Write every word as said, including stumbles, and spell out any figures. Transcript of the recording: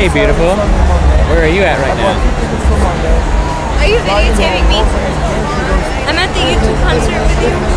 Hey, beautiful. Where are you at right now? Are you videotaping me? I'm at the YouTube concert with you.